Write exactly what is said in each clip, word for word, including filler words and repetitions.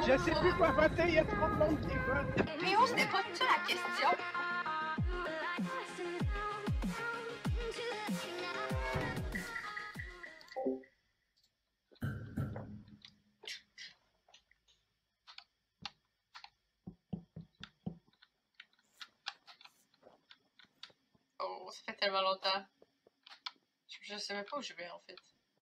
Je sais plus quoi voter, il y a trop de monde qui vote. Mais on c'était pas ça la question. Oh, ça fait tellement longtemps. Je, je sais même pas où je vais en fait.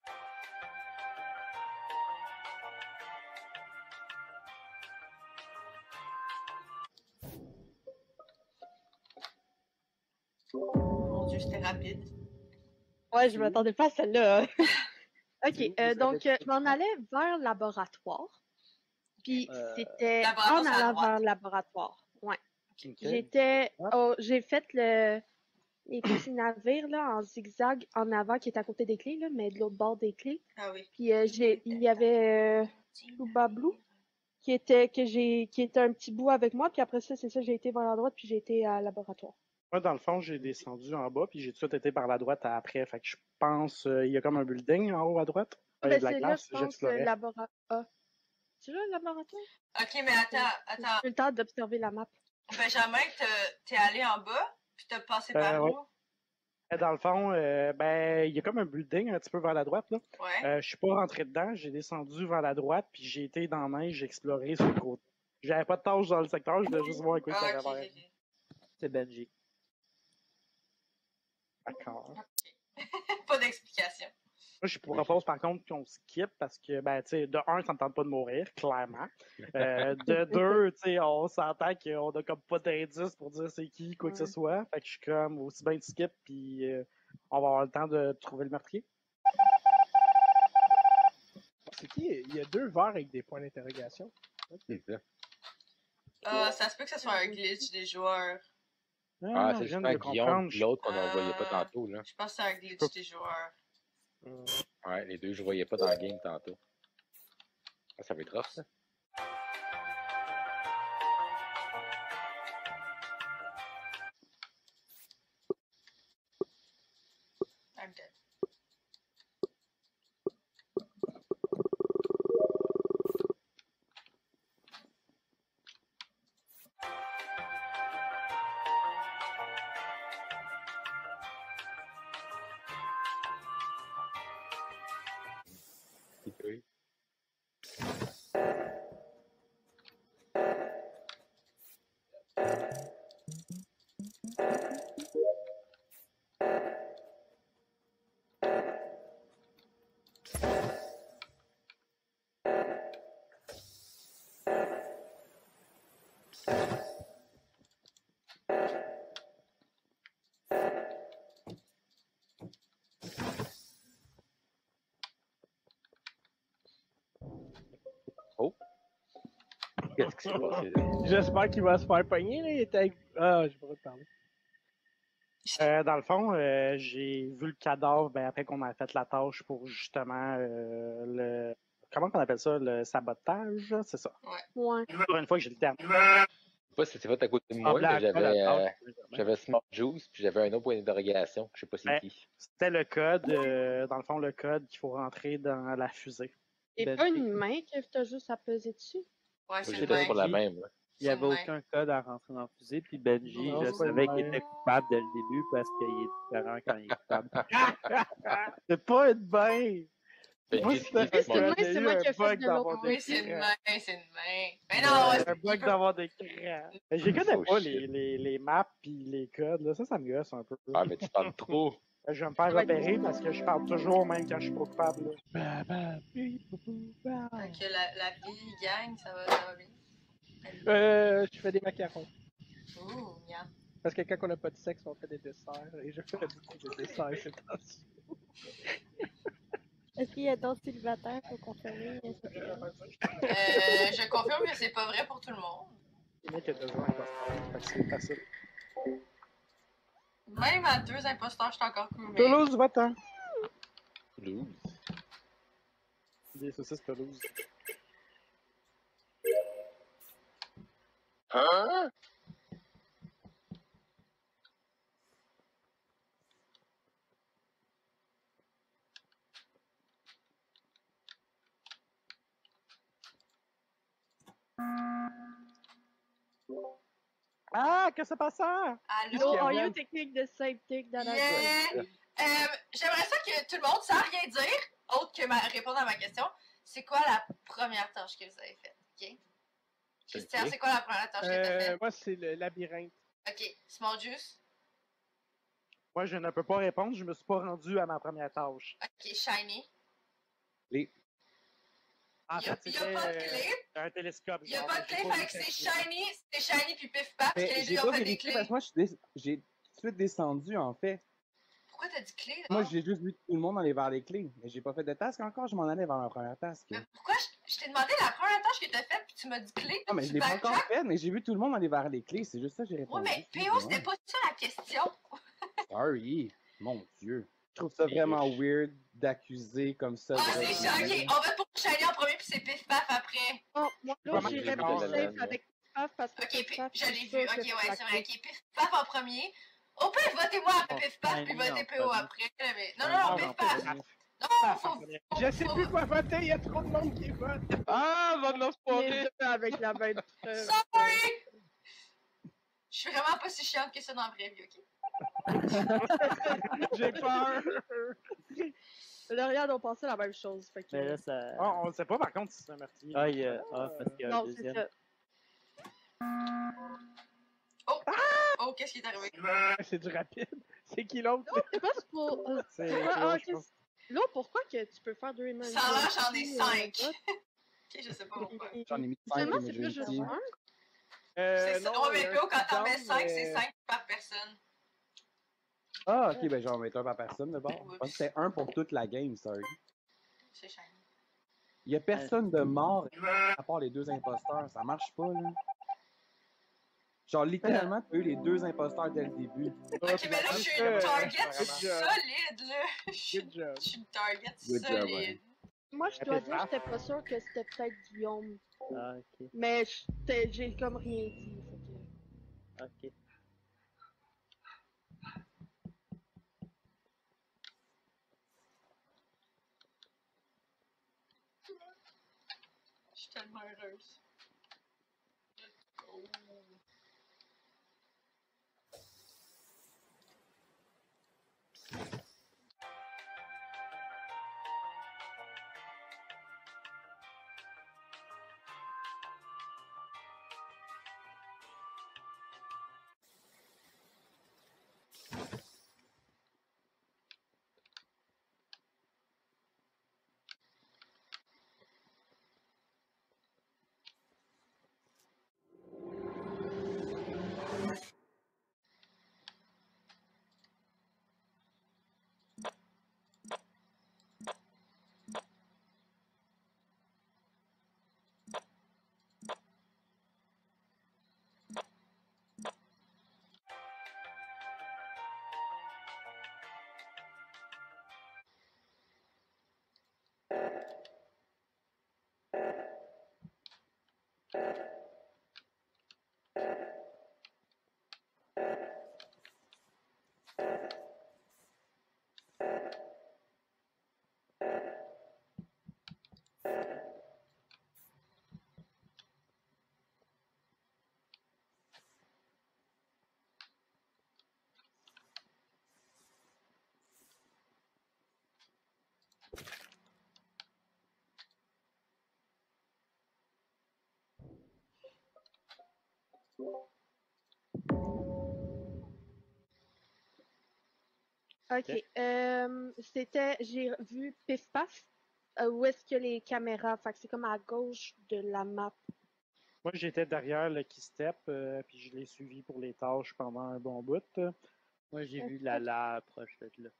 Mon Dieu, c'était rapide. Ouais, je m'attendais pas à celle-là. Ok, C'est où, euh, vous donc avez euh, je m'en allais vers le laboratoire. Puis Euh, c'était Laboratoire, en c'est à allant droite. vers le laboratoire. Ouais. Ok. J'étais. Ah. Oh, j'ai fait le les petits navires là, en zigzag en avant qui est à côté des clés, là, mais de l'autre bord des clés. Ah oui. Puis euh, j'ai il y avait euh, Chouba Blue qui était que j'ai qui était un petit bout avec moi, puis après ça, c'est ça, j'ai été vers la droite, puis j'ai été à laboratoire. Moi, dans le fond, j'ai descendu en bas, puis j'ai tout de suite été par la droite après. Fait que je pense euh, il y a comme un building en haut à droite. Il y a Ben de la c'est là, glace, je pense, j'explorais. le laboratoire. Ah. C'est là le laboratoire? Ok, mais attends, J'ai attends. eu le temps d'observer la map. Benjamin, te- t'es allé en bas, puis t'as passé Euh, par ouais. où? Dans le fond, euh, ben, il y a comme un building un petit peu vers la droite, là. Ouais. Euh, je suis pas rentré dedans, j'ai descendu vers la droite, puis j'ai été dans la neige, j'ai exploré sur le côté. J'avais pas de tâche dans le secteur, je voulais juste voir quoi Ah, qu'il y ok, avait à ok, faire. ok. C'est Benji. D'accord. Pas d'explication. Moi, je propose par contre qu'on skip parce que, ben, tu sais, de un, ça me tente pas de mourir, clairement. Euh, de deux, tu sais, on s'entend qu'on a comme pas d'indice pour dire c'est qui, quoi que ce Ouais. soit. Fait que je suis comme aussi bien de skip, puis euh, on va avoir le temps de trouver le meurtrier. C'est qui? Il y a deux verres avec des points d'interrogation. C'est ça. Ah, ça se peut que ce soit un glitch des joueurs. Ah, je c'est viens juste de un le Guillaume comprendre. puis l'autre qu'on ne Euh, voyait pas tantôt. Là. Je pense que c'est un glitch des joueurs. Hum. Ouais, les deux, je ne voyais pas dans le game tantôt. Ah, ça va être rough, ça. I'm dead. Oui. Oh! Qu'est-ce qui s'est passé là? J'espère qu'il va se faire pogner, là. Il était avec... Ah, j'ai pas le droit de parler. Euh, dans le fond, euh, j'ai vu le cadavre ben, après qu'on a fait la tâche pour justement euh, le. Comment on appelle ça? Le sabotage? C'est ça. Ouais. Pour une fois que j'ai le terme. Je sais pas si c'était fait à côté de moi, Semblait mais à quoi la j'avais euh, tâche, j'avais Smart Juice, puis j'avais un autre point d'interrogation. Je sais pas c'est Ouais. qui. C'était le code, euh, dans le fond, le code qu'il faut rentrer dans la fusée. C'est Benji. pas une main que t'as juste à peser dessus? Ouais, Moi, c'est j'étais le sur même. la même. Là. Il n'y C'est avait le même. aucun code à rentrer dans la fusée, puis Benji, Non, je c'est pas savais le qu'il même. était coupable dès le début parce qu'il est différent quand il est coupable. C'est pas une main! Moi, Benji, c'était c'est qui c'est une main, il y a c'est eu moi un qui ai fait bug de dans l'autre mon côté. Oui, c'est une écran. main, c'est une main. Mais Ouais, non, un c'est- bug il peut- dans mon écran. Mais je connais Oh, pas shit. les, les, les maps pis les codes, là. Ça, ça me gosse un peu. Ah, mais tu parles trop. Je vais me faire Ouais. repérer parce que je parle toujours même quand je suis pas coupable. Là. Bah, bah, bi, bou, bou, bah. Ok, la, la fille gagne, ça va, ça va bien. Euh, je fais des macarons. Ouh, miam. Parce que quand on n'a pas de sexe, on fait des desserts. Et je fais beaucoup de desserts ces temps-ci. Est-ce qu'il y a d'autres célibataires pour confirmer euh, cette théorie? Euh, je confirme que c'est pas vrai pour tout le monde. Le mec a toujours un imposteur. Fait que c'est facile. Même à deux imposteurs, je suis encore cool. Toulouse, va-t'en. Toulouse. Des saucisses Toulouse. Hein? Ah, que ça passe ça? No, Allô? are you taking the same thing that I Yeah! Euh, J'aimerais ça que tout le monde, sans rien dire, autre que ma, répondre à ma question, c'est quoi la première tâche que vous avez faite? OK? Christian, c'est quoi la première tâche que tu as Euh, faite? moi, c'est le labyrinthe. OK. Small Juice? Moi, je ne peux pas répondre, je me suis pas rendu à ma première tâche. OK. Shiny? Les... En Il n'y a, fait, y a pas de c'était clé? euh, un télescope. Il n'y a genre, pas de j'ai clé, pas fait que vu c'est ça. Shiny, c'est Shiny puis Pif Paf, parce que Mais les j'ai deux pas ont fait des vérifié clés. parce que moi, je suis des- j'ai tout de suite descendu, en fait. Pourquoi t'as dit clé? Moi, là? j'ai juste vu tout le monde aller vers les clés. Mais j'ai pas fait de task encore, je m'en allais vers ma première task. Mais pourquoi je, je t'ai demandé la première tâche que t'as faite puis tu m'as dit clé? Non, mais tu je l'ai pas encore backtrack? fait, mais j'ai vu tout le monde aller vers les clés. C'est juste ça que j'ai Ouais, répondu. mais P O, c'était pas ça la question. Sorry. Mon Dieu. Je trouve ça vraiment weird d'accuser comme ça. Ah, de- c'est Shiny. On va pour Shiny en premier puis c'est Pif Paf après. Oh, moi, là, Comment j'irais tu plus penses, safe là? avec Paf parce que Ok, Pif Pi- Paf, je l'ai suis vu. sûre Ok, que ouais, la c'est vrai. clé. Ok, Pif Paf en premier. Au pire, votez-moi Oh, Pif Paf puis Shiny votez en P O premier. après. Mais... Non, non, Ah, non, non, Pif pas Paf. vrai. Non, Paf, faut. en premier. Je sais faut- plus quoi voter, il y a trop de monde qui vote. Ah, va de Les l'enfoiré! deux avec la même preuve. Sorry! Je suis vraiment pas si chiante que ça dans la vraie vie, ok? J'ai peur. Là, regarde, on pensait la même chose. Fait que... Mais là, ça. Ah, on ne sait pas par contre si c'est un meurtrier. Ah, il y a. Ah, parce qu'il y a un Non, c'est deuxième. ça. Oh, qu'est-ce qui est arrivé? C'est du rapide. C'est qui l'autre? C'est pas pour... euh, C'est pourquoi- Théo, ah, je ok. pense. Là, pourquoi que tu peux faire deux images? Ça là, j'en ai cinq. Ok, je sais pas pourquoi. J'en ai mis cinq Seulement, c'est plus emergency. juste un? Euh, C'est ça. non, Ouais, il y mais a P O, un quand t'en petit mets down, cinq, mais- c'est cinq par personne. Ah, ok, ben j'en mets un par personne d'abord. Je pense que c'était un pour toute la game, sorry. C'est Shiny. Il y a personne de mort à part les deux imposteurs. Ça marche pas, là. Genre, littéralement, t'as eu les deux imposteurs dès le début. Ok, mais là, je suis une Euh, target good job. solide, là. Je suis Good job. je suis une target Good job, solide. ouais. Moi, je dois dire que j'étais pas sûre que c'était peut-être Guillaume. Ah, ok. Mais j'étais- j'ai comme rien dit. Fait que... Ok. Je suis tellement heureuse. Oh. Ok. Euh, c'était, j'ai vu Pif Paf. Euh, où est-ce que les caméras? Fait que c'est comme à gauche de la map. Moi, j'étais derrière le Keystep, euh, puis je l'ai suivi pour les tâches pendant un bon bout. Moi, j'ai vu la la proche de là.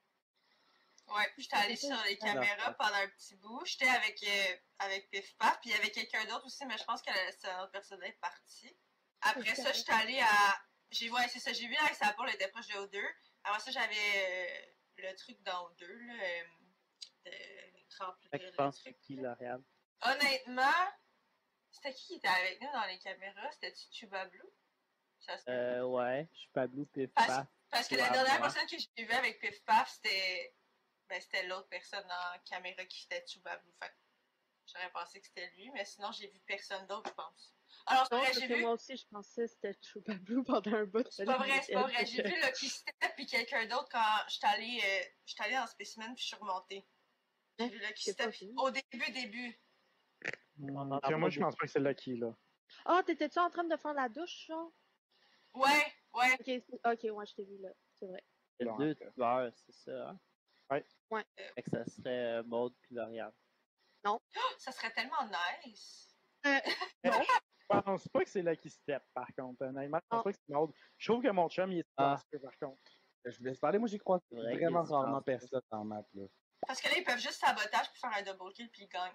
Ouais, puis j'étais allée sur les caméras pendant un petit bout. J'étais avec, euh, avec Pif Paf, puis il y avait quelqu'un d'autre aussi, mais je pense que la- cette autre personne est partie. Après ça, j'étais allée à. J'ai ouais, c'est ça, j'ai vu là que sa peau était proche de O deux. Après ça, j'avais euh, le truc dans O deux, là. Euh, de remplir Fait que le je pense que truc. c'est qui, Lauriane? Honnêtement, c'était qui qui était avec nous dans les caméras? C'était-tu Chuba Blue? Ça se peut. Euh, ouais. Je suis pas blue pif Parce, paf. parce que Ouais, la dernière ouais. personne que j'ai vue avec Pif Paf, c'était. Ben, c'était l'autre personne en caméra qui était Chuba Blue. Fait que j'aurais pensé que c'était lui, mais sinon, j'ai vu personne d'autre, je pense. Alors, c'est Non, vrai, parce j'ai que vu. moi aussi, je pensais que c'était Chouba Blue pendant un bout. C'est pas vrai, c'est pas vrai. J'ai vu Lucky Step puis quelqu'un d'autre quand j'étais allée, euh, j'étais allée en spécimen puis je suis remontée. J'ai vu Lucky c'est pas Step fini. au début, début. On En entend tout cas, moi, pas je pense pas que c'est Lucky, là. Ah, t'étais-tu en train de faire la douche, genre? Ouais, ouais. Ok, c'est- ok, ouais, je t'ai vu là, c'est vrai. Il y a Là, deux en tout cas. tueurs, c'est ça, hein? Ouais. Ouais. Fait que ça serait euh, Maud puis Lauriane. Ça serait tellement nice. Euh, non. Je pense pas que c'est Lucky Step, par contre. Honnêtement, je pense Non. pas que c'est Maud. Je trouve que mon chum, il est Ah. silencieux, par contre. Je vous laisse parler, moi j'y crois C'est vrai vraiment qu'il est rarement silencieux. personne dans la map. Là. Parce que là, ils peuvent juste sabotage pour faire un double kill puis ils gagnent.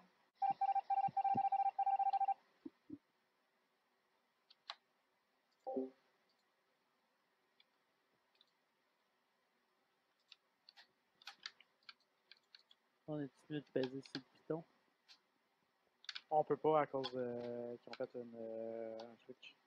On est mieux de peser sur le piton. On peut pas à cause euh, qu'ils ont fait une, euh, un truc.